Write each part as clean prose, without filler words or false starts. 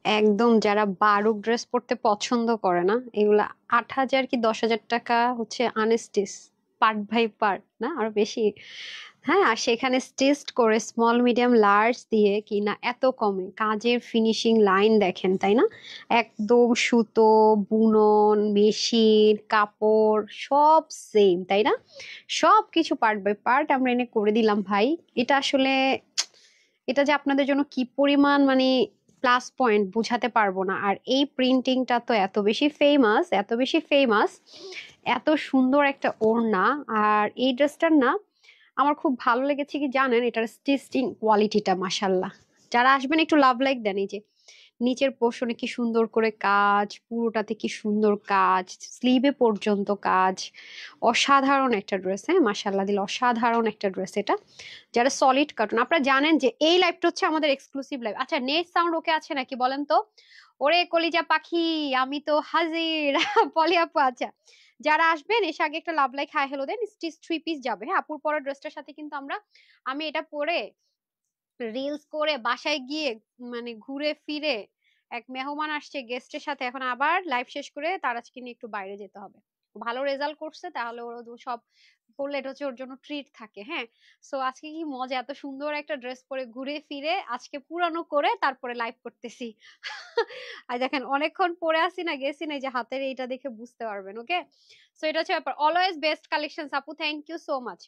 একদম যারা বারুক ড্রেস পরতে পছন্দ করে না, এগুলা 8,000 কি 10,000 টাকা হচ্ছে আনস্টিচ, পার্ট বাই পার্ট না আরো বেশি। হ্যাঁ, আর সেখানে স্টিচড করে স্মল মিডিয়াম লার্জ দিয়ে কিনা এত কমে কাজের ফিনিশিং লাইন দেখেন, তাই না? একদম সুতো, বুনন, মেশিন, কাপড় সব সেম, তাই না? সব কিছু পার্ট বাই পার্ট আমরা এনে করে দিলাম ভাই। এটা আসলে, এটা যে আপনাদের জন্য কি পরিমাণ মানে প্লাস পয়েন্ট বুঝাতে পারবো না। আর এই প্রিন্টিংটা তো এত বেশি ফেমাস, এত বেশি ফেমাস, এত সুন্দর একটা ওড়না। আর এই ড্রেসটার না আমার খুব ভালো লেগেছে কি জানেন, এটার স্টিচিং কোয়ালিটিটা মাশাল্লাহ। যারা আসবেন একটু লাভ লাইক দেন। এই যে নিচের পোর্শনে কি সুন্দর করে কাজ, পুরোটাতে কি সুন্দর কাজ, স্লিভে পর্যন্ত কাজ। অসাধারণ একটা ড্রেস, হ্যাঁ মাশাল্লাহ দিল, অসাধারণ একটা ড্রেস এটা। যারা সলিড কার্টুন, আপনারা জানেন যে এই লাইভটা হচ্ছে আমাদের এক্সক্লুসিভ লাইভ। আচ্ছা, নেট সাউন্ড ওকে আছে নাকি বলেন তো? ওরে কলিজা পাখি, আমি তো হাজির। পলি আপু, আচ্ছা যারা আসবেন এসে আগে একটা লাভ লাইক হাই হ্যালো দেন। স্টিচ 3 পিস যাবে, হ্যাঁ আপুর পরা ড্রেসটার সাথে কিন্তু আমি এটা পরে রিলস করে বাসায় গিয়ে মানে ঘুরে ফিরে, এক মেহমান আসছে গেস্টের সাথে, এখন আবার লাইভ শেষ করে তার আজকে নিয়ে একটু বাইরে যেতে হবে। ভালো রেজাল্ট করছে তাহলে ওর সব করলে এটা হচ্ছে ওর জন্য ট্রিট থাকে, হ্যাঁ। সো আজকে কি মজা, এত সুন্দর একটা ড্রেস পরে ঘুরে ফিরে আজকে পুরানো করে তারপরে লাইভ করতেছি। আর দেখেন অনেকক্ষণ পরে আসি না, গেছি না, এই যে হাতের এইটা দেখে বুঝতে পারবেন। ওকে, সো এটা হচ্ছে ব্যাপার। অলওয়েজ বেস্ট কালেকশন আপু, থ্যাংক ইউ সো মাচ।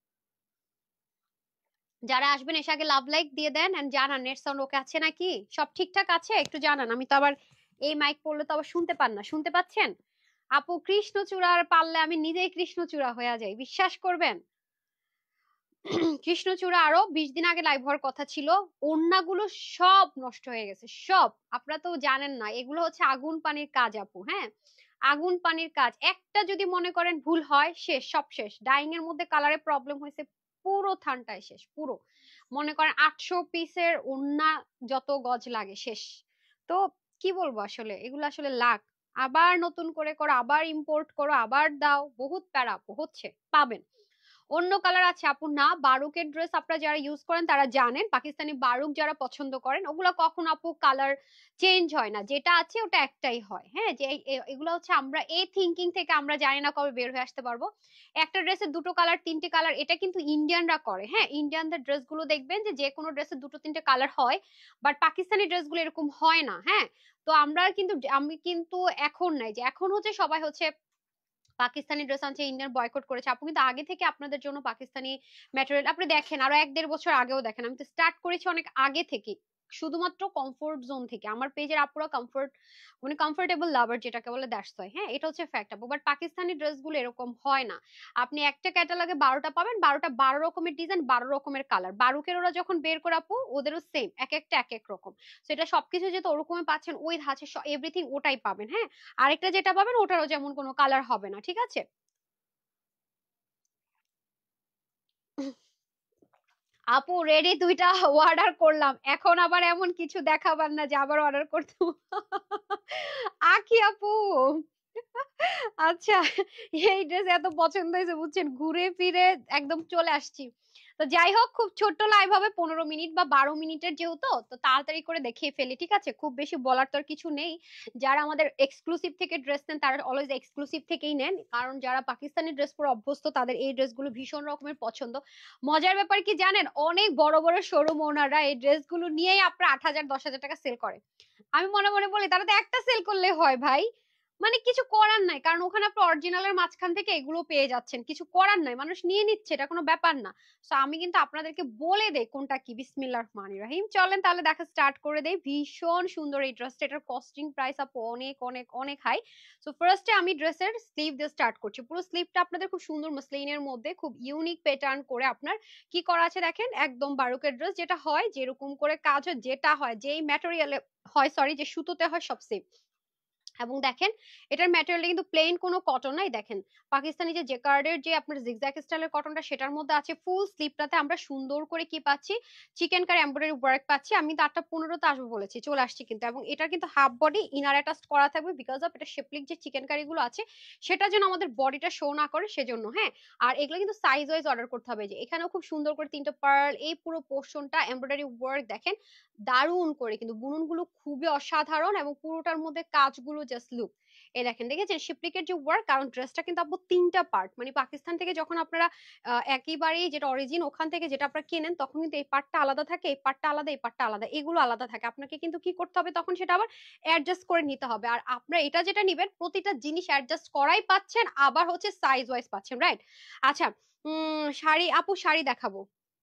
যারা আসবেন এসে আগে লাভ লাইক দিয়ে দেন এন্ড জানান নেট সাউন্ড ওকে আছে নাকি, সব ঠিকঠাক আছে একটু জানান। আমি তো আবার এই মাইক পড়লে তো আবার শুনতে পান না, শুনতে পাচ্ছেন? আপু কৃষ্ণচূড়ার পারলে আমি নিজেই কৃষ্ণচূড়া হয়ে যাই, বিশ্বাস করবেন। কৃষ্ণচূড়া আরো 20 দিন আগে লাইভ হওয়ার কথা ছিল, ওড়নাগুলো সব নষ্ট হয়ে গেছে সব। আপনারা তো জানেন না, এগুলো হচ্ছে আগুন পানির কাজ আপু, হ্যাঁ আগুন পানির কাজ। একটা যদি মনে করেন ভুল হয়, শেষ, সব শেষ। ডাইং এর মধ্যে কালারে প্রবলেম হয়েছে, পুরো থানটায় শেষ পুরো। মনে করেন 800 পিসের ওড়না, যত গজ লাগে শেষ। তো কি বলবো আসলে, এগুলো আসলে লাখ, আবার নতুন করে করো, আবার ইম্পোর্ট করো, আবার দাও, বহুত প্যারা আপু হচ্ছে। পাবেন অন্য কালার আছে আপু, না বারুকের ড্রেস আপনারা যারা ইউজ করেন তারা জানেন, পাকিস্তানি বারুক যারা পছন্দ করেন ওগুলো কখন আপু কালার চেঞ্জ হয় না, যেটা আছে ওটা একটাই হয়। হ্যাঁ, যে এগুলো হচ্ছে আমরা এই থিঙ্কিং থেকে আমরা জানি না কবে বের হয়ে আসতে পারবো। একটা ড্রেসের দুটো কালার, তিনটে কালার, এটা কিন্তু ইন্ডিয়ানরা করে। হ্যাঁ, ইন্ডিয়ানদের ড্রেস গুলো দেখবেন যে যে কোনো ড্রেসের দুটো তিনটে কালার হয়, বাট পাকিস্তানি ড্রেস গুলো এরকম হয় না। হ্যাঁ, তো আমরা কিন্তু, আমি কিন্তু এখন নাই, যে এখন হচ্ছে সবাই হচ্ছে পাকিস্তানি ড্রেস আনছে, ইন্ডিয়ান বয়কট করেছে। আপু কিন্তু আগে থেকে আপনাদের জন্য পাকিস্তানি ম্যাটেরিয়াল আপনি দেখেন, আরো 1-1.5 বছর আগেও দেখেন, আমি তো স্টার্ট করেছি অনেক আগে থেকে, শুধুমাত্র কমফোর্ট জোন থেকে। আমার পেজের আপুরা কমফোর্ট মানে কমফোর্টেবল লাভার যেটাকে বলে, দ্যাটস ওয়াই। হ্যাঁ, এটা হচ্ছে ফ্যাক্ট আপু। বাট পাকিস্তানি ড্রেস গুলো এরকম হয় না। আপনি একটা ক্যাটালগে 12টা পাবেন, 12টা 12 রকমের ডিজাইন, 12 রকমের কালার। বারুকের ওরা যখন বের করে আপু, ওদেরও সেম, এক একটা এক এক রকম। সেটা সবকিছু যেহেতু ওরকমই পাচ্ছেন, ওই ধাঁচে এভরিথিং ওটাই পাবেন। হ্যাঁ, আরেকটা যেটা পাবেন ওটারও যেমন কোনো কালার হবে না, ঠিক আছে? আপু রেডি, দুইটা অর্ডার করলাম, এখন আবার এমন কিছু দেখাবার না যে আবার অর্ডার করতে। আখি আপু, আচ্ছা, এই ড্রেস এত পছন্দ হয়েছে বুঝছেন, ঘুরে ফিরে একদম চলে আসছি। তো যাই হোক, খুব ছোট্ট লাইভ হবে, 15 মিনিট বা 12 মিনিটের, যেহেতু তো তাড়াতাড়ি করে দেখিয়ে ফেলি, ঠিক আছে? খুব বেশি বলার তো আর কিছু নেই। যারা আমাদের এক্সক্লুসিভ থেকে ড্রেস নেন তারা অলওয়েজ এক্সক্লুসিভ থেকেই নেন, কারণ যারা পাকিস্তানি ড্রেস পরে অভ্যস্ত তাদের এই ড্রেসগুলো ভীষণ রকমের পছন্দ। মজার ব্যাপার কি জানেন, অনেক বড় বড় শোরুম ওনাররা এই ড্রেসগুলো নিয়েই আপনার 8,000 10,000 টাকা সেল করে। আমি মনে মনে বলি তারা তো একটা সেল করলে হয় ভাই, মানে কিছু করার নাই, কারণ ওখানে আপনি অরিজিনালের মাঝখান থেকে এগুলো পেয়ে যাচ্ছেন, কিছু করার নাই, মানুষ নিয়ে নিচ্ছে, এটা কোনো ব্যাপার না। তো আমি কিন্তু আপনাদেরকে বলে দেই কোনটা কি। বিসমিল্লাহির রহমানির রহিম, চলেন তাহলে দেখা স্টার্ট করে দেই। ভীষণ সুন্দর এই ড্রেসটা, এটার কস্টিং প্রাইস আপু অনেক অনেক অনেক হাই। সো ফার্স্টে আমি ড্রেসের স্লিভ দিয়ে স্টার্ট করছি। পুরো স্লিভটা আপনাদের খুব সুন্দর মসলিনের মধ্যে খুব ইউনিক প্যাটার্ন করে আপনার কি করা আছে দেখেন, একদম বারুকের ড্রেস যেটা হয়, যেরকম করে কাজ হয়, যেটা হয় যেই ম্যাটেরিয়ালে হয়, সরি যে সুতোতে হয়, সব সেম। এবং দেখেন এটার ম্যাটেরিয়ালটা কিন্তু প্লেন কোনো কটন নাই। দেখেন পাকিস্তানি যে জেকার্ডের যে আপনার জিগজ্যাগ স্টাইলের কটনটা সেটার মধ্যে আছে। ফুল স্লিপটাতে আমরা সুন্দর করে কি পাচ্ছি, চিকেন কারি এমব্রয়ডারি ওয়ার্ক পাচ্ছি। আমি তো 8টা 15তে আসবো বলেছি, চলে আসছি কিন্তু। এবং এটা কিন্তু হাফ বডি ইনার অ্যাটাচ করা থাকবে, বিকজ অফ এটা শেপলিক যে চিকেন কারি গুলো আছে সেটা যেন আমাদের বডিটা শো না করে সেজন্য, হ্যাঁ। আর এগুলো কিন্তু সাইজ ওয়াইজ অর্ডার করতে হবে। যে এখানেও খুব সুন্দর করে 3টা পার্ল, এই পুরো পোর্শনটা এমব্রয়ডারি ওয়ার্ক দেখেন দারুণ করে, কিন্তু বুননগুলো খুবই অসাধারণ এবং পুরোটার মধ্যে কাজগুলো জাস্ট লুক। এই দেখেন, দেখেছেন শিপলিকের যে ওয়ার্ক। কারণ ড্রেসটা কিন্তু আপু 3টা পার্ট, মানে পাকিস্তান থেকে যখন আপনারা একেবারেই যেটা অরিজিন ওখান থেকে যেটা আপনারা কেনেন তখন কিন্তু এই পার্টটা আলাদা থাকে, এই পার্টটা আলাদা, এই পার্টটা আলাদা, এগুলো আলাদা থাকে। আপনাকে কিন্তু কি করতে হবে তখন, সেটা আবার অ্যাডজাস্ট করে নিতে হবে। আর আপনারা এটা যেটা নিবেন প্রতিটা জিনিস অ্যাডজাস্ট করাই পাচ্ছেন, আবার হচ্ছে সাইজ ওয়াইজ পাচ্ছেন, রাইট। আচ্ছা, শাড়ি আপু, শাড়ি দেখাবো,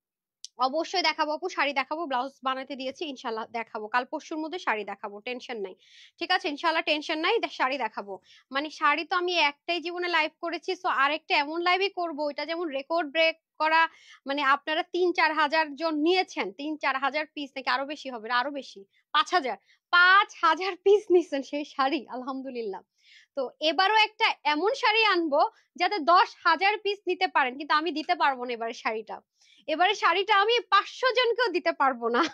অবশ্যই দেখাবো আপু, শাড়ি দেখাবো। ব্লাউজ বানাতে দিয়েছি, ইনশাল্লাহ দেখাবো কাল পরশুর মধ্যে, শাড়ি দেখাবো, টেনশন নাই। ঠিক আছে, ইনশাল্লাহ টেনশন নাই, শাড়ি দেখাবো। মানে শাড়ি তো আমি একটাই জীবনে লাইভ করেছি, সো আরেকটা এমন লাইভই করবো এটা যেমন রেকর্ড ব্রেক করা। মানে আপনারা 3-4 হাজার জন নিয়েছেন, 3-4 হাজার পিস, নাকি আরো বেশি হবে, আরো বেশি, 5 হাজার, 5 হাজার পিস নিছেন সেই শাড়ি, আলহামদুলিল্লাহ। তো এবারও একটা এমন শাড়ি আনবো যাতে 10 হাজার পিস নিতে পারেন, কিন্তু আমি দিতে পারবো না এবারে শাড়িটা। এবারে শাড়িটা আমি 500 জনকেও দিতে পারবো না,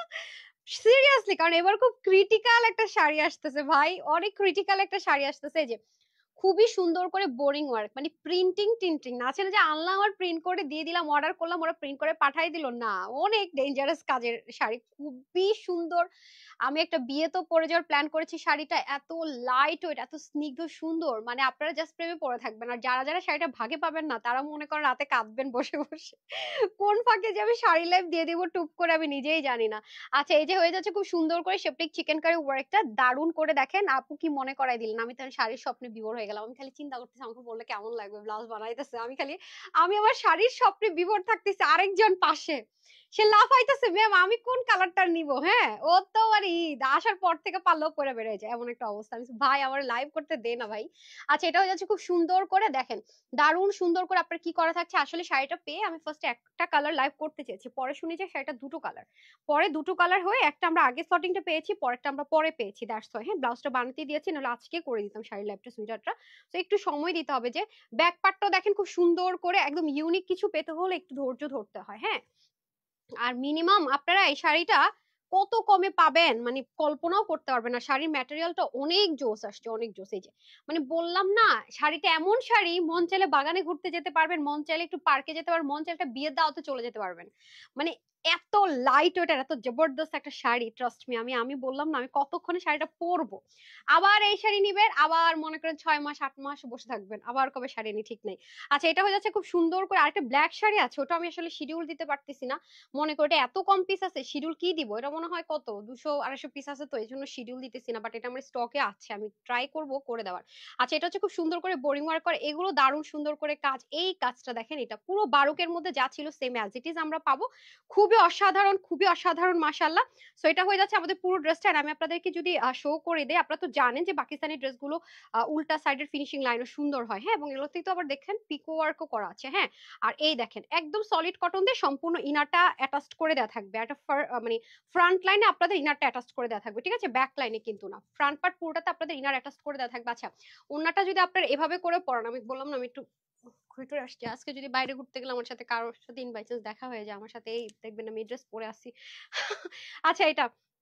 সিরিয়াসলি। কারণ এবার খুব ক্রিটিক্যাল একটা শাড়ি আসতেছে ভাই, অনেক ক্রিটিক্যাল একটা শাড়ি আসতেছে। এই যে খুবই সুন্দর করে বোরিং ওয়ার্ক, মানে প্রিন্টিং টিন্টিং না, ছিল যে আনলাম আর প্রিন্ট করে দিয়ে দিলাম, অর্ডার করলাম ওরা প্রিন্ট করে পাঠাই দিল না। অনেক ডেঞ্জারাস কাজের শাড়ি, খুবই সুন্দর। আমি একটা বিয়ে তো পরে যাওয়ার প্ল্যান করেছি। শাড়িটা এত লাইট ওয়েট, এত স্নিগ্ধ সুন্দর, মানে আপনারা জাস্ট প্রেমে পড়ে থাকবেন। আর যারা যারা শাড়িটা ভাগে পাবেন না তারা মনে করেন রাতে কাঁদবেন বসে বসে, কোন ফাঁকে যে আমি শাড়ি লাইভ দিয়ে দিব টুপ করে আমি নিজেই জানি না। আচ্ছা, এই যে হয়ে যাচ্ছে খুব সুন্দর করে শেপটিক চিকেন কারি ওয়ার্কটা দারুণ করে। দেখেন আপু কি মনে করাই দিলেন, আমি তো শাড়ির স্বপ্নে বিভোর হয়ে গেলাম। আমি খালি চিন্তা করতেছি আমাকে বললে কেমন লাগবে, ব্লাউজ বানাইতেছে আমি খালি, আমি আমার শাড়ির স্বপ্নে বিভোর থাকতেছি, আরেকজন পাশে সে লাফাইতেছে, ম্যাম আমি কোন কালারটা নিব। হ্যাঁ, ও তো আর ঈদ আসার পর থেকে পাল্লাও করে বেড়ে যায়, এমন একটা অবস্থা। আমি বলছি, ভাই আমার লাইভ করতে দে না ভাই। আচ্ছা, এটা হয়ে যাচ্ছে খুব সুন্দর করে, দেখেন দারুণ সুন্দর করে আপনার কি করা থাকছে। আসলে শাড়িটা পেয়ে আমি ফার্স্টে একটা কালার লাইভ করতে চেয়েছি, পরে শুনি যে শাড়িটা দুটো কালার, পরে দুটো কালার হয়ে একটা আমরা আগে শর্টিংটা পেয়েছি, পরেরটা আমরা পরে পেয়েছি, দ্যাটস ওয়াই। হ্যাঁ, ব্লাউজটা বানাতে দিয়েছি, নাহলে আজকে করে দিতাম শাড়ির লাইভটা, সুইটারটা। তো একটু সময় দিতে হবে। যে ব্যাক পার্টটাও দেখেন খুব সুন্দর করে, একদম ইউনিক কিছু পেতে হলে একটু ধৈর্য ধরতে হয়, হ্যাঁ। আর মিনিমাম আপনারা এই শাড়িটা কত কমে পাবেন মানে কল্পনাও করতে পারবেন না। শাড়ির ম্যাটেরিয়ালটা অনেক জোস আসছে, অনেক জোস। এই যে মানে বললাম না, শাড়িটা এমন শাড়ি, মন চাইলে বাগানে ঘুরতে যেতে পারবেন, মন চাইলে একটু পার্কে যেতে পারবেন, মন চাইলে একটা বিয়ের দাওয়াতে চলে যেতে পারবেন। মানে এত লাইট ওয়েট আর এত জবরদস্ত একটা শাড়ি, ট্রাস্ট মি। আমি আমি বললাম না আমি কতক্ষণে শাড়িটা পরবো। আবার এই শাড়ি নিবেন, আবার মনে করেন 6 মাস 8 মাস বসে থাকবেন, আবার কবে শাড়ি নি ঠিক নেই। আচ্ছা, এটা হয়ে যাচ্ছে খুব সুন্দর করে। আরেকটা ব্ল্যাক শাড়ি আছে, ওটা আমি আসলে শিডিউল দিতে পারতেছি না। মনে করি এটা এত কম পিস আছে, শিডিউল কি দিব। এটা মনে হয় কত 200-250 পিস আছে, তো এই জন্য শিডিউল দিতেছি না। বাট এটা আমার স্টকে আছে, আমি ট্রাই করব করে দেওয়ার। আচ্ছা, এটা হচ্ছে খুব সুন্দর করে বোরিং ওয়ার্ক করে, এগুলো দারুণ সুন্দর করে কাজ। এই কাজটা দেখেন, এটা পুরো বারুকের মধ্যে যা ছিল সেম অ্যাজ ইট ইজ আমরা পাবো। খুবই অসাধারণ, খুবই অসাধারণ, মাশাআল্লাহ। সো এটা হয়ে যাচ্ছে আমাদের পুরো ড্রেসটা। আর আমি আপনাদেরকে যদি শো করে দেই, আপনারা তো জানেন যে পাকিস্তানি ড্রেসগুলো উল্টা সাইডের ফিনিশিং লাইনও সুন্দর হয়, হ্যাঁ। এবং এগুলোতেই তো আবার দেখেন পিকো ওয়ার্কও করা আছে, হ্যাঁ। আর এই দেখেন একদম সলিড কটন দিয়ে সম্পূর্ণ ইনারটা অ্যাটাচড করে দেওয়া থাকবে। একটা মানে ফ্রন্ট লাইনে আপনাদের ইনারটা অ্যাটাচড করে দেওয়া থাকবে, ঠিক আছে, ব্যাক লাইনে কিন্তু না। ফ্রন্ট পার্ট পুরোটাতে আপনাদের ইনার অ্যাটাচড করে দেওয়া থাকবে। আচ্ছা, ওন্নাটা যদি আপনারা এভাবে করে পরান, আমি বললাম না আমি একটু ঘুরে আসছি আজকে, যদি বাইরে ঘুরতে গেলে আমার সাথে কারোর সাথে ইন বাই চান্স দেখা হয়ে যায়, আমার সাথে এই দেখবেন আমি ড্রেস পরে আসি। আচ্ছা, এটা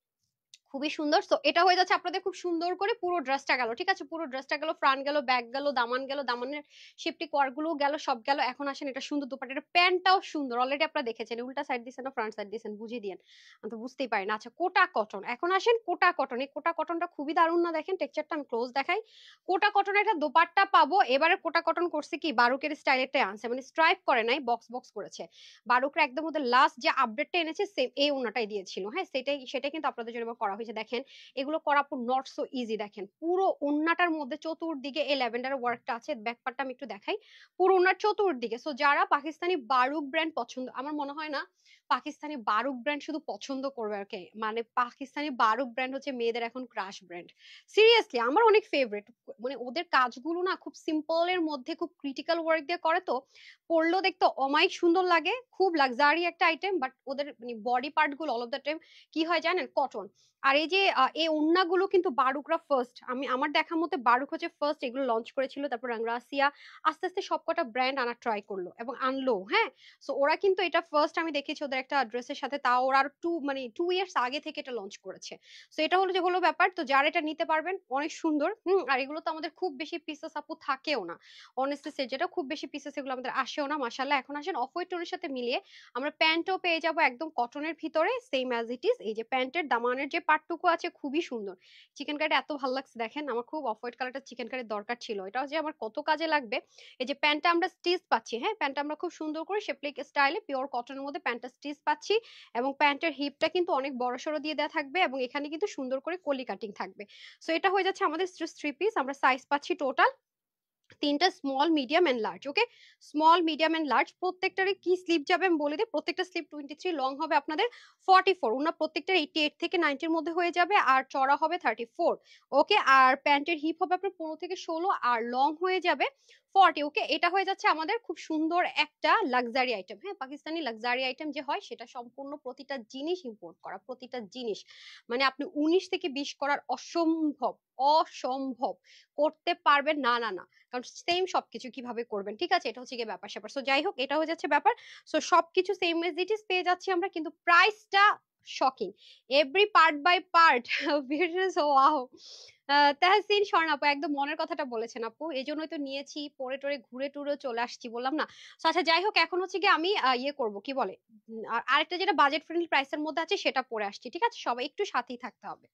খুবই সুন্দর। তো এটা হয়ে যাচ্ছে আপনাদের খুব সুন্দর করে পুরো ড্রেসটা গেল, ঠিক আছে, পুরো ড্রেসটা গেল, ফ্রন্ট গেল, ব্যাক গেল, দামান গেল, দামানের শিপটি কোয়ার গুলো গেল, সব গেল। এখন আসেন এটা সুন্দর দুপাট্টা, এটা প্যান্টটাও সুন্দর, অলরেডি আপনারা দেখেছেন। উল্টা সাইড দিয়েছেন না ফ্রন্ট সাইড দিয়েছেন বুঝিয়ে দিয়েন, আমি তো বুঝতেই পারি না। আচ্ছা, কোটা কটন, এখন আসেন কোটা কটন। এই কোটা কটনটা খুবই দারুণ না, দেখেন টেক্সচারটা আমি ক্লোজ দেখাই। কোটা কটনের একটা দোপাট্টা পাবো। এবারে কোটা কটন করছে কি বারুকের স্টাইলেরটাই আনছে, মানে স্ট্রাইপ করে নাই, বক্স বক্স করেছে। বারুকরা একদম ওদের লাস্ট যে আপডেটটা এনেছে সেম এই ওনাটাই দিয়েছিল, হ্যাঁ, সেটাই কিন্তু আপনাদের জন্য করা হয়েছে। দেখেন এগুলো করা নট সো ইজি। দেখেন পুরো ওন্নাটার মধ্যে চতুর্দিকে এই ল্যাভেন্ডার ওয়ার্কটা আছে। ব্যাকপার্টটা আমি একটু দেখাই, পুরো ওন্নার চতুর্দিকে। সো যারা পাকিস্তানি বারুক ব্র্যান্ড পছন্দ, আমার মনে হয় না পাকিস্তানি বারুক ব্র্যান্ড শুধু পছন্দ করবে আর কি, মানে পাকিস্তানি বারুক ব্র্যান্ড হচ্ছে মেয়েদের এখন ক্রাশ ব্র্যান্ড। সিরিয়াসলি আমার অনেক ফেভারিট, মানে ওদের কাজগুলো না খুব সিম্পল এর মধ্যে খুব ক্রিটিক্যাল ওয়ার্ক দিয়ে করে, তো পরলেও দেখতে অমায়িক সুন্দর লাগে, খুব লাক্সারি একটা আইটেম। বাট ওদের মানে বডি পার্ট গুলো অল অফ দ্য টাইম কি হয় জানেন, কটন। আর এই যে এই ওড়নাগুলো কিন্তু বারুকরা ফার্স্ট, আমি আমার দেখা মতে বারুক হচ্ছে ফার্স্ট এগুলো লঞ্চ করেছিল, তারপর রাঙ্গাসিয়া আস্তে আস্তে সবকটা ব্র্যান্ড আনা ট্রাই করলো এবং আনলো, হ্যাঁ। সো ওরা কিন্তু এটা ফার্স্ট আমি দেখেছি ওদের একটা ড্রেসের সাথে, তাও ওরা আর 2 ইয়ার্স আগে থেকে এটা লঞ্চ করেছে। সো এটা হলো যে হলো ব্যাপার, তো যারা এটা নিতে পারবেন অনেক সুন্দর। আর এগুলো তো আমাদের খুব বেশি পিসেস আপু থাকেও না, অনেস্টলি সে যেটা খুব বেশি পিসেস এগুলো আমাদের আসেও না মাশাআল্লাহ। এখন আসেন অফ হোয়াইট টোনের সাথে মিলিয়ে আমরা প্যান্টও পেয়ে যাবো একদম কটনের ভিতরে সেম অ্যাজ ইট ইজ। এই যে প্যান্টের দামানের যে পার্টটুকু আছে খুবই সুন্দর, চিকেন কারিটা এত ভালো লাগছে দেখেন, আমার খুব অফ হোয়াইট কালারটা চিকেন কারির দরকার ছিল, এটা যে আমার কত কাজে লাগবে। এই যে প্যান্টটা আমরা স্টিচ পাচ্ছি, হ্যাঁ প্যান্টটা আমরা খুব সুন্দর করে শেপলিক স্টাইলে পিওর কটনের মধ্যে প্যান্টটা স্টিচ পাচ্ছি, এবং প্যান্টের হিপটা কিন্তু অনেক বড় সড়ো দিয়ে দেওয়া থাকবে, এবং এখানে কিন্তু সুন্দর করে কলি কাটিং থাকবে। সো এটা হয়ে যাচ্ছে আমাদের 3 পিস, আমরা সাইজ পাচ্ছি টোটাল 3টা, small medium and large. Okay, small medium and large প্রত্যেকটারই কি স্লিপ যাবে আমি বলে দিই। প্রত্যেকটা স্লিপ 23, লং হবে আপনাদের 44, ওনার প্রত্যেকটার 88 থেকে 90-র মধ্যে হয়ে যাবে, আর চড়া হবে 34। ওকে, আর প্যান্টের হিপ হবে আপনার 15 থেকে 16, আর লং হয়ে যাবে 40। ওকে, এটা হয়ে যাচ্ছে আমাদের খুব সুন্দর একটা লাক্সারি আইটেম। হ্যাঁ, পাকিস্তানি লাক্সারি আইটেম যে হয় সেটা সম্পূর্ণ প্রতিটা জিনিস ইম্পোর্ট করা, প্রতিটা জিনিস মানে আপনি 19 থেকে 20 করার অসম্ভব, অসম্ভব করতে পারবেন না, না না, কারণ সেম সবকিছু কিভাবে করবেন, ঠিক আছে, এটা হচ্ছে গিয়ে ব্যাপার স্যাপার। সো যাই হোক, এটা হয়ে যাচ্ছে ব্যাপার। সো সবকিছু সেম এজ ইট ইজ পেয়ে যাচ্ছি আমরা, কিন্তু প্রাইসটা shocking, every part by part wow. Tahsin Swarna আপু একদম মনের কথাটা বলেছেন আপু, এই জন্যই তো নিয়েছি, পরে টোরে ঘুরে টুরে চলে আসছি, বললাম না। So, আচ্ছা যাই হোক, এখন হচ্ছে কি আমি ইয়ে করব কি বলে, আর আরেকটা যেটা বাজেট ফ্রেন্ডলি প্রাইসের মধ্যে আছে সেটা পরে আসছি, ঠিক আছে, সবাই একটু সাথেই থাকতে হবে।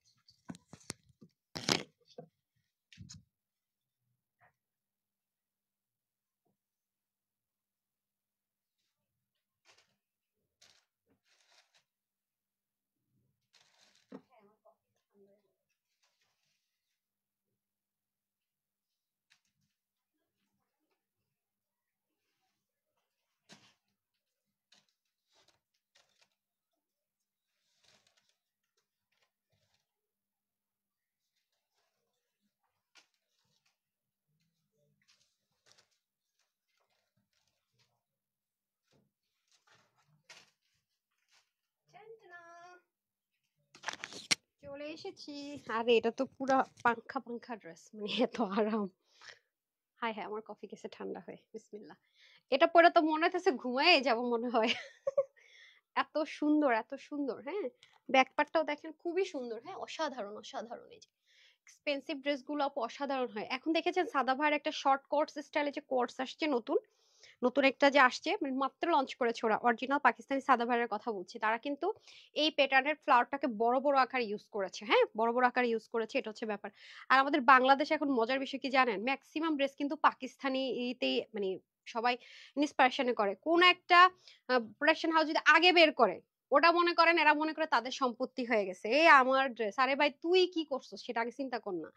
চলে এসেছি। আরে এটা তো পুরা পাংখা পাংখা ড্রেস, মানে এত আরাম। হাই হ্যাঁ, আমার কফি গেছে ঠান্ডা হয়ে, বিসমিল্লাহ। এটা পরে তো মনে হচ্ছে ঘুমায় যাব মনে হয়। এত সুন্দর, এত সুন্দর, হ্যাঁ। ব্যাকপার্টটাও দেখেন খুবই সুন্দর, হ্যাঁ, অসাধারণ অসাধারণ। এই যে এক্সপেন্সিভ ড্রেসগুলো আপু অসাধারণ হয়। এখন দেখেছেন সাদা ভাইয়ের একটা শর্ট কোটস স্টাইলে যে কোটস আসছে নতুন, নতুন একটা যে আসছে, মানে মাত্র লঞ্চ করেছে ওরা, অরিজিনাল পাকিস্তানি সাদা ভাইয়ের কথা বলছি, তারা কিন্তু এই প্যাটার্নের ফ্লাওয়ারটাকে বড় বড় আকারে ইউজ করেছে, হ্যাঁ বড় বড় আকারে ইউজ করেছে, এটা হচ্ছে ব্যাপার। আর আমাদের বাংলাদেশে এখন মজার বিষয় কি জানেন, ম্যাক্সিমাম ড্রেস কিন্তু পাকিস্তানি ইতেই মানে সবাই ইন্সপিরেশনে করে, কোন একটা প্রোডাকশন হাউস যদি আগে বের করে, ওটা মনে করেন এরা মনে করে তাদের সম্পত্তি হয়ে গেছে, এই আমার ড্রেস, আরে ভাই তুই কি করছিস সেটা আগে চিন্তা কর না।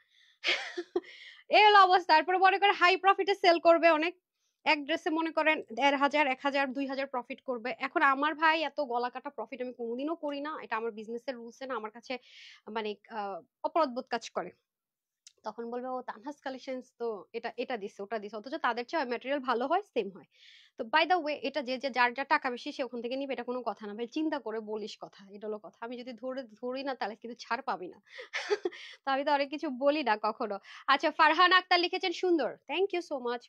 এই হলো অবস্থা। তারপরে মনে করে হাই প্রফিটে সেল করবে অনেক, এক ড্রেসে মনে করেন 1,500, 1,000, 2,000 প্রফিট করবে। এখন আমার ভাই এত গলা কাটা প্রফিট আমি কোনোদিনও করি না, এটা আমার বিজনেসের রুলসে না, আমার কাছে মানে অপরাধবোধ কাজ করে। তখন বলবে ও তানহাস কালেকশনস তো এটা এটা দিছে ওটা দিছে, অথচ তাদের চেয়ে ম্যাটেরিয়াল ভালো হয়, সেম হয়। তো বাই দা ওয়ে, এটা যে যে যার যার টাকা বেশি সে ওখান থেকে নিবে, এটা কোনো কথা না ভাই, চিন্তা করে বলিস কথা, এটা হলো কথা। আমি যদি ধরি না তাহলে কিন্তু ছাড় পাবি না। তো আমি তো অনেক কিছু বলি না কখনো। আচ্ছা, ফারহান আক্তার লিখেছেন সুন্দর, থ্যাংক ইউ সো মাচ।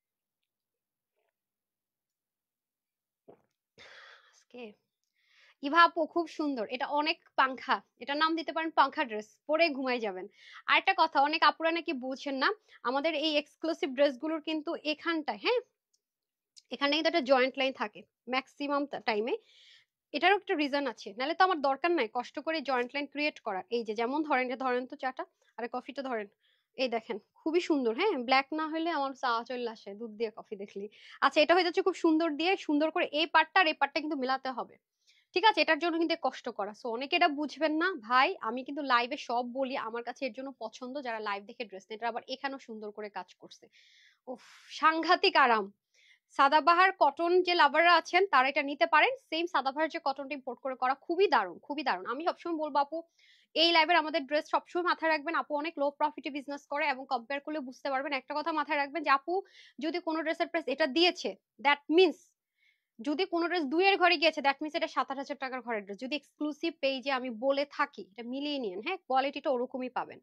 আজকে ইভা আপু খুব সুন্দর, এটা অনেক পাংখা, এটা নাম দিতে পারেন পাংখা ড্রেস, পরে ঘুমাই যাবেন। আরেকটা কথা, অনেক আপুরা নাকি বুঝছেন না, আমাদের এই এক্সক্লুসিভ ড্রেসগুলোর কিন্তু এখানটায়, হ্যাঁ এখানে কিন্তু একটা জয়েন্ট লাইন থাকে ম্যাক্সিমাম টাইমে। এটারও একটা রিজন আছে, নাহলে তো আমার দরকার নাই কষ্ট করে জয়েন্ট লাইন ক্রিয়েট করার। এই যে যেমন ধরেন, এটা ধরেন তো চাটা, আরে কফিটা ধরেন, এই দেখেন খুবই সুন্দর, হ্যাঁ ব্ল্যাক না হলে আমার চা চলে আসে দুধ দিয়ে কফি দেখলি। আচ্ছা, এটা হয়ে যাচ্ছে খুব সুন্দর দিয়ে, সুন্দর করে এই পার্টটা আর এই পার্টটা কিন্তু মেলাতে হবে, ঠিক আছে, এটার জন্য কিন্তু কষ্ট করা। সো অনেকে এটা বুঝবেন না ভাই, আমি কিন্তু লাইভে সব বলি, আমার কাছে এর জন্য পছন্দ যারা লাইভ দেখে ড্রেস, এটা আবার এখানেও সুন্দর করে কাজ করছে, উফ সাংঘাতিক আরাম। সাদাবাহার কটন যে লাভাররা আছেন তারা এটা নিতে পারেন। সেম সাদাবাহার যে কটনটা ইম্পোর্ট করে করা, খুবই দারুণ, খুবই দারুণ। আমি সবসময় বলবো আপু, এই লাইভের আমাদের ড্রেস সবসময় মাথায় রাখবেন, আপু অনেক লো প্রফিটে বিজনেস করে এবং কম্পেয়ার করলে বুঝতে পারবেন। একটা কথা মাথায় রাখবেন যে আপু যদি কোনো ড্রেসের প্রাইস এটা দিয়েছে, দ্যাট মিনস যদি কোনো ড্রেস 2 এর ঘরে গিয়েছে, দ্যাট মিনস এটা 7,000 টাকার ঘরের ড্রেস। যদি এক্সক্লুসিভ পেজে আমি বলে থাকি, এটা মিলিয়ে নিন, হ্যাঁ, কোয়ালিটিটা ওরকমই পাবেন।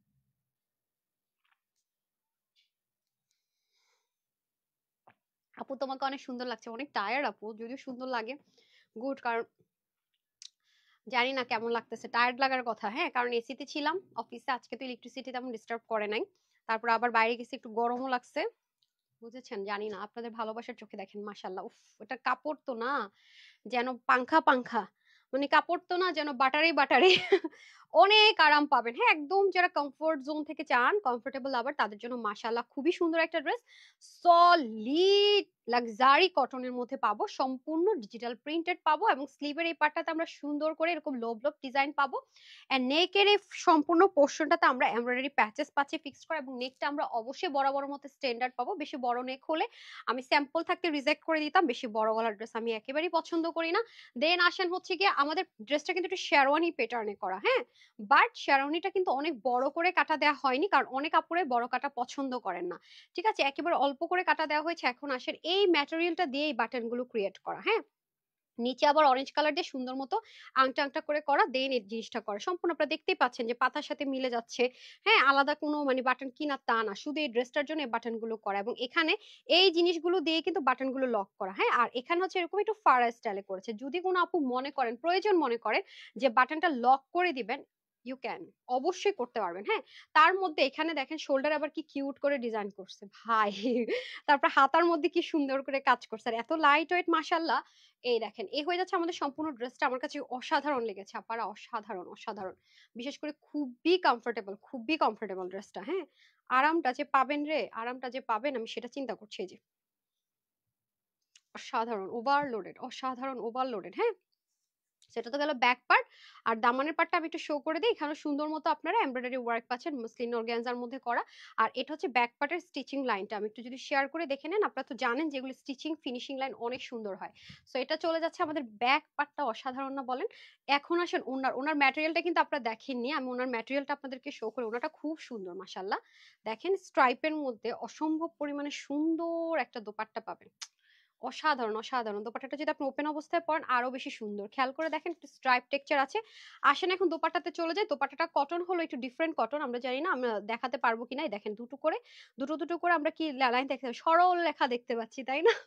আপু তোমাকে অনেক সুন্দর লাগছে, অনেক টায়ার্ড আপু, যদিও সুন্দর লাগে, গুড। কারণ জানি না কেমন লাগতেছে, টায়ার্ড লাগার কথা, হ্যাঁ, কারণ এসিতে ছিলাম অফিসে, আজকে তো ইলেকট্রিসিটি তেমন ডিস্টার্ব করে নাই, তারপর আবার বাইরে গেছি, একটু গরমও লাগছে, বুঝেছেন। জানি না, আপনাদের ভালোবাসার চোখে দেখেন, মাশাল্লাহ, উফ, এটা কাপড় তো না যেন পাংখা পাংখা, মানে কাপড় তো না যেন বাটারি বাটারি। অনেক আরাম পাবেন, হ্যাঁ, একদম যারা কমফোর্ট জোন থেকে চান, কমফোর্টেবল আবার তাদের জন্য মাশাআল্লাহ খুবই সুন্দর একটা ড্রেস। সলিড লাক্সারি কটনের মধ্যে পাবো, সম্পূর্ণ ডিজিটাল প্রিন্টেড পাবো, এবং স্লিভের এই পার্টটাতে আমরা সুন্দর করে এরকম লোভ লোভ ডিজাইন পাবো, এন্ড নেকের এই সম্পূর্ণ পোর্শনটাতে আমরা এমব্রয়ডারি প্যাচেস পাচ্ছি ফিক্সড করা, এবং নেকটা আমরা অবশ্যই বরাবর মতো স্ট্যান্ডার্ড পাবো। বেশি বড় নেক হলে আমি স্যাম্পল থাকতে রিজেক্ট করে দিতাম, বেশি বড় গলার ড্রেস আমি একেবারেই পছন্দ করি না। দেন আসেন হচ্ছে গিয়ে আমাদের ড্রেসটা কিন্তু একটু শেরওয়ানি প্যাটার্নে করা, হ্যাঁ, বাট শেরওয়ানিটা কিন্তু অনেক বড় করে কাটা দেওয়া হয়নি, কারণ অনেক আপুরে বড় কাটা পছন্দ করেন না, ঠিক আছে, একেবারে অল্প করে কাটা দেওয়া হয়েছে। এখন আসেন এই ম্যাটেরিয়ালটা দিয়ে এই বাটন গুলো ক্রিয়েট করা, হ্যাঁ, নিচে আবার অরেঞ্জ কালার দিয়ে সুন্দর মতো আংটা আংটা করে করা, দেন এই জিনিসটা করা সম্পূর্ণ আপনারা দেখতেই পাচ্ছেন যে পাতার সাথে মিলে যাচ্ছে, হ্যাঁ, আলাদা কোনো মানে বাটন কিনা তা না, শুধু এই ড্রেসটার জন্য এই বাটন গুলো করা, এবং এখানে এই জিনিসগুলো দিয়ে কিন্তু বাটন গুলো লক করা, হ্যাঁ। আর এখানে হচ্ছে এরকম একটু ফাড়া স্টাইলে করেছে, যদি কোনো আপু মনে করেন, প্রয়োজন মনে করেন যে বাটনটা লক করে দিবেন, ইউ ক্যান, অবশ্যই করতে পারবেন, হ্যাঁ। তার মধ্যে এখানে দেখেন শোল্ডার আবার কি কিউট করে ডিজাইন করছে ভাই, তারপর হাতার মধ্যে কি সুন্দর করে কাজ করছে, আর এত লাইট ওয়েট, মাশাল্লাহ। এই দেখেন, এই হয়ে যাচ্ছে আমাদের সম্পূর্ণ ড্রেসটা, আমার কাছে অসাধারণ লেগেছে আপারা, অসাধারণ অসাধারণ, বিশেষ করে খুবই কমফোর্টেবল ড্রেসটা, হ্যাঁ। আরামটা যে পাবেন রে, আরামটা যে পাবেন আমি সেটা চিন্তা করছি, এই যে অসাধারণ ওভারলোডেড, অসাধারণ ওভারলোডেড, হ্যাঁ। সেটা তো গেল ব্যাক পার্ট। আর দামানের পার্টটা আমি একটু শো করে দিই, এখানে সুন্দর মতো আপনারা এমব্রয়ডারি ওয়ার্ক পাচ্ছেন মসলিন অর্গানজার মধ্যে করা। আর এটা হচ্ছে ব্যাক পার্টের স্টিচিং লাইনটা, আমি একটু যদি শেয়ার করে দেখে নেন, আপনারা তো জানেন যেগুলো স্টিচিং ফিনিশিং লাইন অনেক সুন্দর হয়। সো এটা চলে যাচ্ছে আমাদের ব্যাক পার্টটা, অসাধারণ না বলেন। এখন আসেন ওনার, ওনার ম্যাটেরিয়ালটা কিন্তু আপনারা দেখেননি, আমি ওনার ম্যাটেরিয়ালটা আপনাদেরকে শো করে, ওনাটা খুব সুন্দর মাশাল্লাহ। দেখেন স্ট্রাইপের মধ্যে অসম্ভব পরিমাণে সুন্দর একটা দোপাট্টা পাবেন, অসাধারণ অসাধারণ। দোপাট্টাটা যদি আপনি ওপেন অবস্থায় পরেন আরো বেশি সুন্দর, খেয়াল করে দেখেন একটু স্ট্রাইপ টেক্সচার আছে। আসেন এখন দোপাট্টাতে চলে যায়, দোপাট্টাটা কটন হলো একটু ডিফারেন্ট কটন, আমরা জানি না আমরা দেখাতে পারবো কিনা, এই দেখেন দুটো করে, দুটো দুটো করে আমরা কি লাইন দেখতে, সরল রেখা দেখতে পাচ্ছি, তাই না?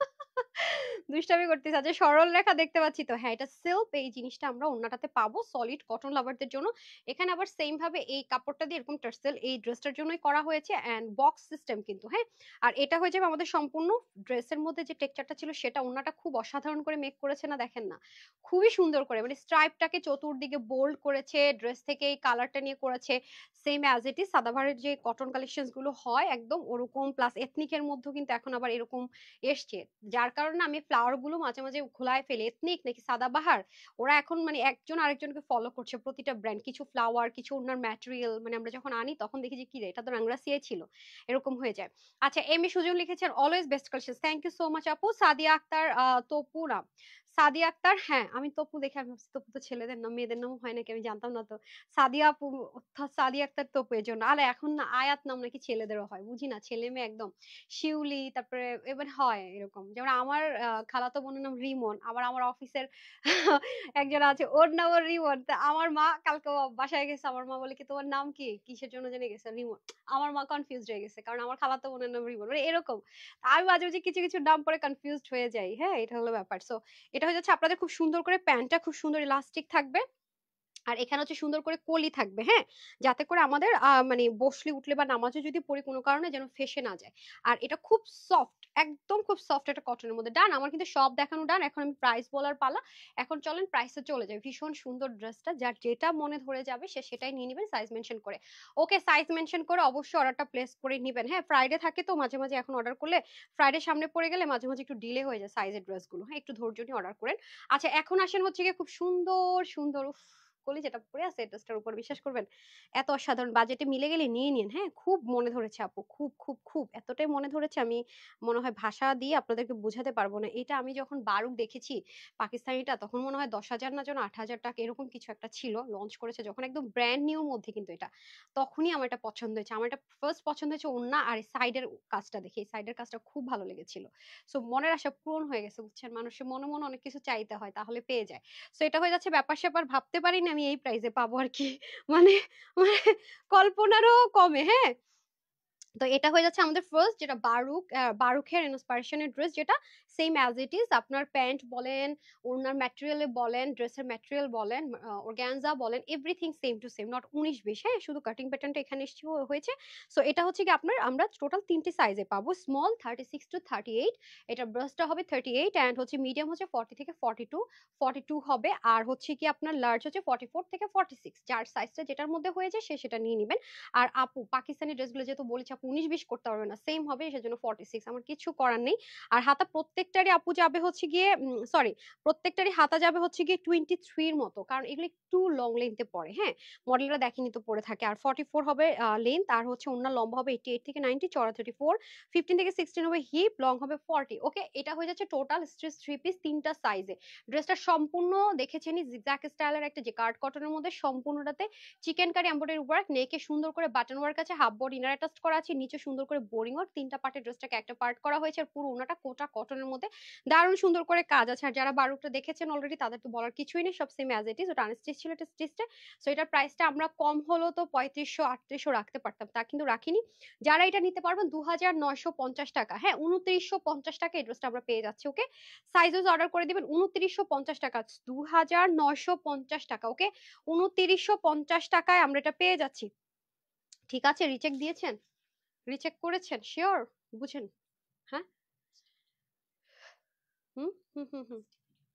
দুষ্টামি করতেছে, আচ্ছা সরল রেখা দেখতে পাচ্ছি তো, হ্যাঁ, এটা সিল্ক, এই জিনিসটা আমরা অন্যটাতে পাবো সলিড কটন লাভারদের জন্য। এখানে আবার সেম ভাবে এই কাপড়টা দিয়ে এরকম টার্সেল এই ড্রেসটার জন্যই করা হয়েছে, এন্ড বক্স সিস্টেম কিন্তু, হ্যাঁ। আর এটা হয়ে যাবে আমাদের সম্পূর্ণ ড্রেসের মধ্যে যে টেক্সচারটা ছিল সেটা, ওন্নাটা খুব অসাধারণ করে মেক করেছে না, দেখেন না, খুবই সুন্দর করে, মানে স্ট্রাইপটাকে চতুর্দিকে বোল্ড করেছে, ড্রেস থেকে এই কালারটা নিয়ে করেছে, সেম অ্যাজ ইট ইজ সাদাভারের যে কটন কালেকশন গুলো হয় একদম ওরকম, প্লাস এথনিকের মধ্যেও কিন্তু এখন আবার এরকম এসছে, যার কারণে আমি ফ্লাওয়ার গুলো মাঝে মাঝে খোলায় ফেলে, এথনিক নাকি সাদাবাহার, ওরা এখন মানে একজন আরেকজনকে ফলো করছে, প্রতিটা ব্র্যান্ড, কিছু ফ্লাওয়ার কিছু ওনার ম্যাটেরিয়াল, মানে আমরা যখন আনি তখন দেখি যে কি রে, এটা তো রাংরাসিয়াই ছিল, এরকম হয়ে যায়। আচ্ছা, এম এ সুজন লিখেছেন always best collection, thank you so much আপু। সাদিয়া আক্তার, তপু না, সাদিয়া আক্তার, হ্যাঁ, আমি তপু দেখে আমি ভাবছি তপু তো ছেলেদের নাম, মেয়েদের নাম হয় নাকি আমি জানতাম না তো। সাদিয়া আপু অর্থাৎ সাদিয়া আক্তার তপু, এর জন্য। আরে এখন না আয়াত নাম নাকি ছেলেদেরও হয়, বুঝি না, ছেলে মেয়ে একদম শিউলি, তারপরে এবার হয় এরকম, যেমন আমার খালাতো বোনের নাম রিমন, আবার আমার অফিসের একজন আছে ওর নাম রিমন, তা আমার মা কালকে বাসায় গেছে, আমার মা বলে কি তোমার নাম কি, কিসের জন্য জেনে গেছে রিমন, আমার মা কনফিউজড হয়ে গেছে, কারণ আমার খালাতো বোনের নাম রিমন, মানে এরকম। আমি মাঝে মাঝে কিছু কিছু নাম পরে কনফিউজড হয়ে যাই, হ্যাঁ, এটা হলো ব্যাপার। সো এটা হয়ে যাচ্ছে আপনাদের খুব সুন্দর করে, প্যান্টটা খুব সুন্দর ইলাস্টিক থাকবে, আর এখানে হচ্ছে সুন্দর করে কলি থাকবে, হ্যাঁ, যাতে করে আমাদের মানে বসলে উঠলে বা নামাজে যদি পড়ি কোনো কারণে যেন ফেসে না যায়। আর এটা খুব সফট, একদম খুব সফট একটা কটনের মধ্যে। ডান, আমার কিন্তু সব দেখানো ডান, এখন আমি প্রাইস বলার পালা। এখন চলেন প্রাইসে চলে যায়। ভীষণ সুন্দর ড্রেসটা, যার যেটা মনে ধরে যাবে সে সেটাই নিয়ে নেবেন সাইজ মেনশন করে। ওকে, সাইজ মেনশন করে অবশ্যই অর্ডারটা প্লেস করে নেবেন, হ্যাঁ। ফ্রাইডে থাকে তো মাঝে মাঝে, এখন অর্ডার করলে ফ্রাইডে সামনে পড়ে গেলে মাঝে মাঝে একটু ডিলে হয়ে যায় সাইজের ড্রেসগুলো, হ্যাঁ, একটু ধৈর্য নিয়ে অর্ডার করেন। আচ্ছা, এখন আসেন হচ্ছে গিয়ে খুব সুন্দর সুন্দর, উফ, কলি যেটা পরে আছে এই ড্রেসটার উপর বিশ্বাস করবেন এত অসাধারণ, বাজেটে মিলে গেলে নিয়ে নিন। হ্যাঁ, খুব মনে ধরেছে আপু, খুব খুব খুব এতটাই মনে ধরেছে, আমি মনে হয় ভাষা দিয়ে আপনাদেরকে বোঝাতে পারবো না। এটা আমি যখন বারুক দেখেছি পাকিস্তানিটা, তখন মনে হয় 10,000 না যেন 8,000 টাকা এরকম কিছু একটা ছিল, লঞ্চ করেছে যখন, একদম ব্র্যান্ড নিউর মধ্যে কিন্তু এটা। তখনই আমার এটা পছন্দ হয়েছে। আমার এটা ফার্স্ট পছন্দ হয়েছে ওড়না আর সাইডের কাজটা দেখে, এই সাইডের কাজটা খুব ভালো লেগেছিল। সো মনের আশা পূরণ হয়ে গেছে, বুঝছেন? মানুষের মনে মনে অনেক কিছু চাইতে হয়, তাহলে পেয়ে যায়। সো এটা হয়ে যাচ্ছে ব্যাপার স্যাপার, ভাবতে পারিনি আমি এই প্রাইসে পাবো আর কি। মানে মানে কল্পনারও কমে। হ্যাঁ, তো এটা হয়ে যাচ্ছে আমাদের ফার্স্ট, যেটা বারুকের ইন্সপিরেশনের ড্রেস, যেটা সেম অ্যাজ ইট ইজ। আপনার প্যান্ট বলেন, ওড়নার ম্যাটেরিয়ালে বলেন, ড্রেসের ম্যাটেরিয়াল বলেন, অর্গানজা বলেন, everything same to same, not 19-20। হ্যাঁ, শুধু কাটিং প্যাটার্নটা এখানে হয়েছে। সো এটা হচ্ছে কি আপনার, আমরা টোটাল 3টে সাইজে পাবো, স্মল 36 to 38, এটা ব্রাস্টটা হবে 38, অ্যান্ড হচ্ছে মিডিয়াম হচ্ছে 40 থেকে 42, 42 হবে, আর হচ্ছে কি আপনার লার্জ হচ্ছে 44 থেকে 46। যার সাইজটা যেটার মধ্যে হয়ে যায় সে সেটা নিয়ে নেবেন। আর আপু পাকিস্তানি ড্রেসগুলো যেহেতু বলেছি আপু 19-20 করতে পারবে না, সেম হবে, সেজন্য 46, আমার কিছু করার নেই। আর হাতা প্রত্যেকটারই আপু যাবে হচ্ছে গিয়ে, সরি, প্রত্যেকটারই হাতা যাবে হচ্ছে গিয়ে 23 এর মতো, কারণ এগুলো একটু লং লেন্থে পড়ে। হ্যাঁ, মডেলরা দেখেনি তো পরে থাকে। আর 44 হবে লেন্থ, আর হচ্ছে ওনার লম্বা হবে 88 থেকে 90, চড়া 34, 15 থেকে 16 হবে হিপ, লং হবে 40। ওকে, এটা হয়ে যাচ্ছে টোটাল স্ট্রেচ 3 পিস 3টা সাইজে। ড্রেসটা সম্পূর্ণ দেখেছেনই জিগজ্যাগ স্টাইলের একটা, যে কার্ড কটনের মধ্যে, সম্পূর্ণটাতে চিকেন কারি এমব্রয়ডারি ওয়ার্ক, নেকে সুন্দর করে বাটন ওয়ার্ক আছে, হাফ বডি ইনার অ্যাটাচ করা আছে, নিচে সুন্দর করে বোরিং ওয়ার্ক, 3টা পার্টে ড্রেসটাকে একটা পার্ট করা হয়েছে। আর পুরো ওনাটা কোটা কটনের মধ্যে দারুণ সুন্দর করে কাজ আছে। আর যারা বারুকটা দেখেছেন অলরেডি তাদের তো বলার কিছুই নেই, সব সেম অ্যাজ ইট ইজ। ওটা আনস্টিচ ছিল, এটা স্টিচড। সো এটার প্রাইসটা আমরা কম হলো তো 3500-3800 রাখতে পারতাম, তা কিন্তু রাখিনি। যারা এটা নিতে পারবেন 2,950 টাকা, হ্যাঁ 2,950 টাকা এই ড্রেসটা আমরা পেয়ে যাচ্ছি। ওকে, সাইজেস অর্ডার করে দিবেন 2,950 টাকা, 2,950 টাকা। ওকে, 2,950 টাকায় আমরা এটা পেয়ে যাচ্ছি। ঠিক আছে, রিচেক দিয়েছেন, রিচেক করেছেন, শিওর? বুঝেন? হ্যাঁ, হুম হুম হুম হুম,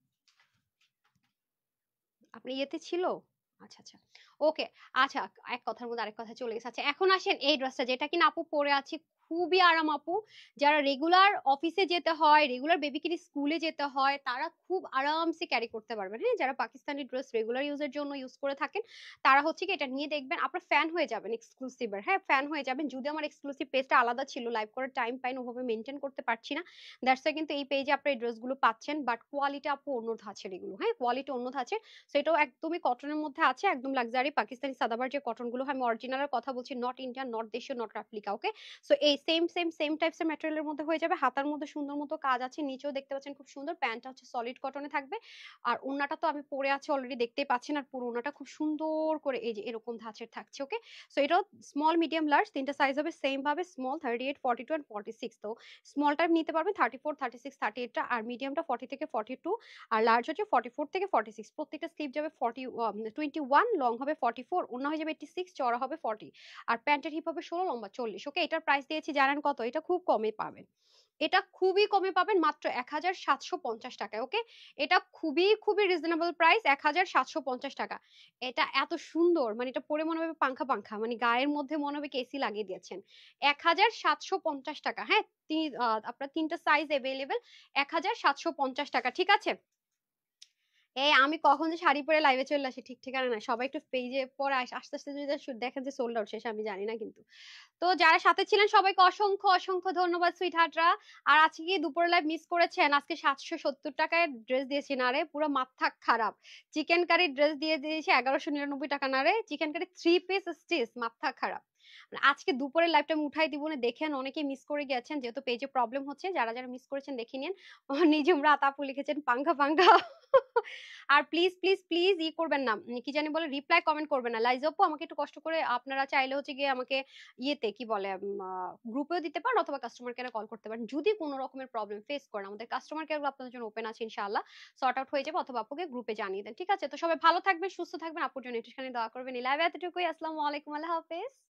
আপনি ইয়েতে ছিল? আচ্ছা আচ্ছা, ওকে। আচ্ছা, এক কথার মধ্যে আরেক কথা চলে গেছে। আচ্ছা, এখন আসেন এই ড্রেসটা, যেটা কিনা আপু পরে আছি, খুবই আরাম আপু। যারা রেগুলার অফিসে যেতে হয়, রেগুলার বেবিকে স্কুলে যেতে হয়, তারা খুব আরামসে ক্যারি করতে পারবেন। হ্যাঁ, যারা পাকিস্তানি ড্রেস রেগুলার ইউজের জন্য ইউজ করে থাকেন, তারা হচ্ছে কি এটা নিয়ে দেখবেন, আপনার ফ্যান হয়ে যাবেন এক্সক্লুসিভের। হ্যাঁ, ফ্যান হয়ে যাবেন। যদি আমার এক্সক্লুসিভ পেজটা আলাদা ছিল, লাইভ করার টাইম পাইনি, ওভাবে মেনটেন করতে পারছি না, দ্যাটস ওয়াই কিন্তু এই পেজে আপনি এই ড্রেসগুলো পাচ্ছেন। বাট কোয়ালিটি আপু অন্য ধাঁচের এগুলো, হ্যাঁ কোয়ালিটি অন্য ধাঁচের। সেটাও একদমই কটনের মধ্যে আছে, একদম লাক্সারি পাকিস্তানি সাদাবার যে কটন গুলো, আমি অরিজিনালের কথা বলছি, নট ইন্ডিয়ান, নট দেশীয়, নট রেপ্লিকা। ওকে, সো এই সেম সেম সেম টাইপস এর ম্যাটেরিয়ালের মধ্যে হয়ে যাবে। হাতার মধ্যে সুন্দর মতো কাজ আছে, নিচেও দেখতে পাচ্ছেন খুব সুন্দর, প্যান্টটা হচ্ছে সলিড কটনে থাকবে। আর ওড়নাটা তো আমি পরে আছি অলরেডি, দেখতেই পাচ্ছেন। আর পুরো ওড়নাটা খুব সুন্দর করে এই যে এরকম ধাঁচের থাকছে। ওকে, সো এটাও স্মল মিডিয়াম লার্জ 3টা সাইজ হবে সেম ভাবে, স্মল 38, 42 এন্ড 46। তো স্মলটা নিতে পারবেন 34, 36, 38টা, আর মিডিয়ামটা 40 থেকে 42, আর লার্জ হচ্ছে 44 থেকে 46। প্রত্যেকটা স্লিভ যাবে 21, লং হবে 44, ওড়না হয়ে যাবে 86, চওড়া হবে 40, আর প্যান্টের হিপ হবে 16, লম্বা 40। ওকে, এটার প্রাইস দিয়েছি জানেন কত? এটা খুব কমে পাবেন, এটা খুবই কমে পাবেন, মাত্র 1,750 টাকায়। ওকে, এটা খুবই খুবই রিজনেবল প্রাইস, 1,750 টাকা। এটা এত সুন্দর, মানে এটা পরে মনে হবে পাংখা পাংখা, মানে গায়ের মধ্যে মনে হবে এসি লাগিয়ে দিয়েছেন। 1,750 টাকা। হ্যাঁ, আপনার 3টা সাইজ অ্যাভেলেবেল, 1,750 টাকা। ঠিক আছে, এই আমি কখন যে শাড়ি পরে লাইভে চলে আসি ঠিক ঠিকানা না, সবাই একটু পেজে পরে আস্তে আস্তে যদি দেখেন যে সোল্ড আউট শেষ, আমি জানি না কিন্তু। তো যারা সাথে ছিলেন সবাইকে অসংখ্য অসংখ্য ধন্যবাদ সুইট হার্টরা। আর আজকে কি দুপুরে লাইভ মিস করেছেন? আজকে 770 টাকায় ড্রেস দিয়েছি না রে, পুরো মাথা খারাপ। চিকেন কারি ড্রেস দিয়ে দিয়েছি 1199 টাকা না রে, চিকেন কারি 3 পিস স্টিচ, মাথা খারাপ। মানে আজকে দুপুরের লাইভটা আমি উঠাই দিব না, দেখেন অনেকে মিস করে গেছেন, যেহেতু পেজে প্রবলেম হচ্ছে। যারা যারা মিস করেছেন দেখে নিন। নিজুম রাত আপু লিখেছেন পাঙ্খা পাঙ্খা। আর প্লিজ প্লিজ প্লিজ করবেন না, কি জানি বলে, রিপ্লাই কমেন্ট করবেন না। লাইজ আপু আমাকে একটু কষ্ট করে, আপনারা চাইলে হচ্ছে গিয়ে আমাকে ইয়েতে কি বলে, গ্রুপেও দিতে পারেন, অথবা কাস্টমার কেয়ারে কল করতে পারেন। যদি কোনো রকমের প্রবলেম ফেস করেন, আমাদের কাস্টমার কেয়ার আপনাদের জন্য ওপেন আছে, ইনশাআল্লাহ সর্ট আউট হয়ে যাবে, অথবা আপুকে গ্রুপে জানিয়ে দেন। ঠিক আছে, তো সবাই ভালো থাকবেন, সুস্থ থাকবেন, আপুর জন্য একটুখানি দোয়া করবেন। এই লাইভ এতটুকুই, আসসালামু আলাইকুম, আল্লাহ হাফেজ।